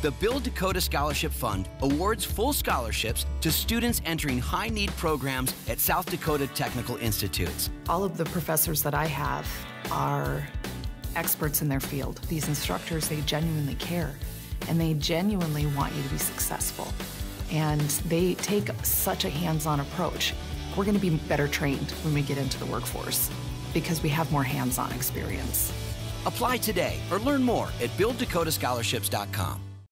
The Build Dakota Scholarship Fund awards full scholarships to students entering high-need programs at South Dakota Technical Institutes. All of the professors that I have are experts in their field. These instructors, they genuinely care, and they genuinely want you to be successful. And they take such a hands-on approach. We're going to be better trained when we get into the workforce because we have more hands-on experience. Apply today or learn more at builddakotascholarships.com.